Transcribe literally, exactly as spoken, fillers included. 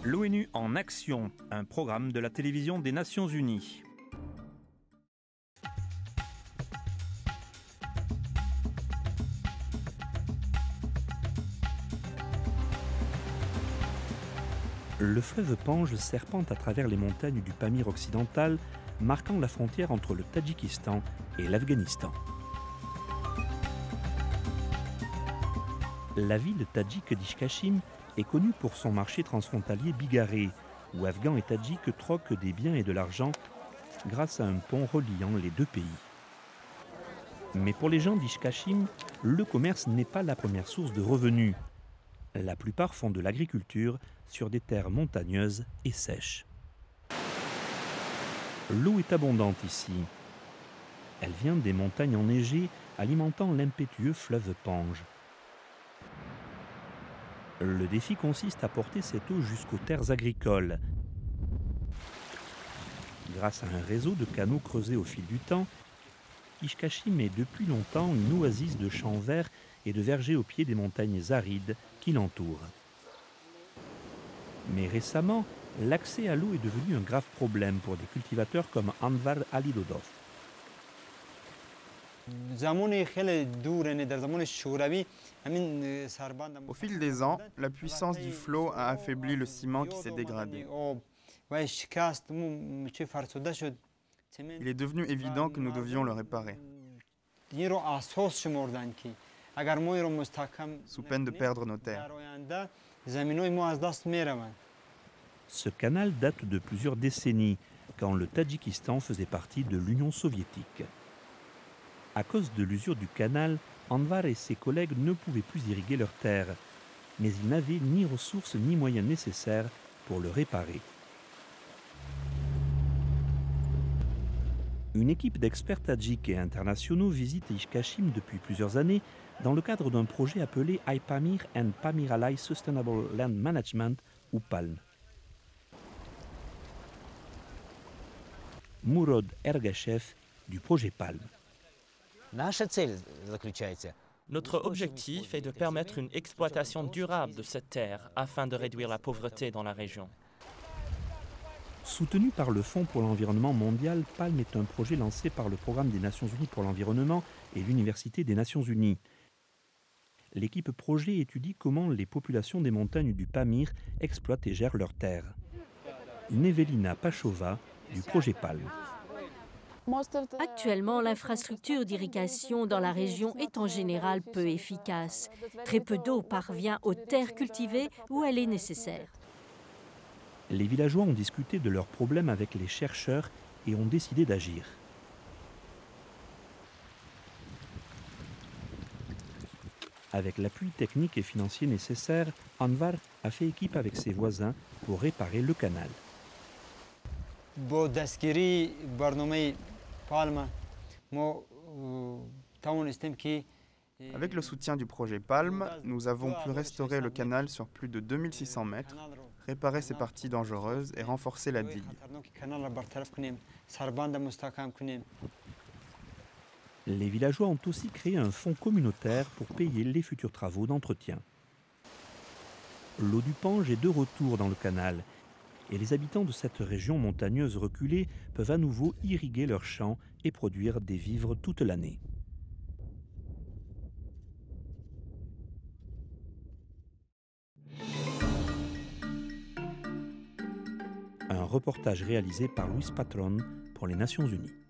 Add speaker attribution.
Speaker 1: L'ONU en action, un programme de la télévision des Nations Unies. Le fleuve Panj serpente à travers les montagnes du Pamir occidental, marquant la frontière entre le Tadjikistan et l'Afghanistan. La ville tadjike d'Ishkashim est connue pour son marché transfrontalier bigarré, où Afghans et Tadjiks troquent des biens et de l'argent grâce à un pont reliant les deux pays. Mais pour les gens d'Ishkashim, le commerce n'est pas la première source de revenus. La plupart font de l'agriculture sur des terres montagneuses et sèches. L'eau est abondante ici. Elle vient des montagnes enneigées alimentant l'impétueux fleuve Panj. Le défi consiste à porter cette eau jusqu'aux terres agricoles. Grâce à un réseau de canaux creusés au fil du temps, Ishkashim est depuis longtemps une oasis de champs verts et de vergers au pied des montagnes arides qui l'entourent. Mais récemment, l'accès à l'eau est devenu un grave problème pour des cultivateurs comme Anvar Alidodov.
Speaker 2: Au fil des ans, la puissance du flot a affaibli le ciment qui s'est dégradé. Il est devenu évident que nous devions le réparer, sous peine de perdre nos terres.
Speaker 1: Ce canal date de plusieurs décennies, quand le Tadjikistan faisait partie de l'Union soviétique. À cause de l'usure du canal, Anvar et ses collègues ne pouvaient plus irriguer leurs terres, mais ils n'avaient ni ressources ni moyens nécessaires pour le réparer. Une équipe d'experts tadjiks et internationaux visite Ishkashim depuis plusieurs années dans le cadre d'un projet appelé iPamir and Pamiralai Sustainable Land Management, ou PALM. Murod Ergashev du projet PALM.
Speaker 3: Notre objectif est de permettre une exploitation durable de cette terre afin de réduire la pauvreté dans la région.
Speaker 1: Soutenu par le Fonds pour l'environnement mondial, PALM est un projet lancé par le Programme des Nations Unies pour l'environnement et l'Université des Nations Unies. L'équipe projet étudie comment les populations des montagnes du Pamir exploitent et gèrent leurs terres. Nevelina Pachova du projet PALM.
Speaker 4: Actuellement, l'infrastructure d'irrigation dans la région est en général peu efficace. Très peu d'eau parvient aux terres cultivées où elle est nécessaire.
Speaker 1: Les villageois ont discuté de leurs problèmes avec les chercheurs et ont décidé d'agir. Avec l'appui technique et financier nécessaire, Anvar a fait équipe avec ses voisins pour réparer le canal.
Speaker 2: Avec le soutien du projet PALM, nous avons pu restaurer le canal sur plus de deux mille six cents mètres, réparer ses parties dangereuses et renforcer la digue.
Speaker 1: Les villageois ont aussi créé un fonds communautaire pour payer les futurs travaux d'entretien. L'eau du Panj est de retour dans le canal et les habitants de cette région montagneuse reculée peuvent à nouveau irriguer leurs champs et produire des vivres toute l'année. Un reportage réalisé par Luis Patron pour les Nations Unies.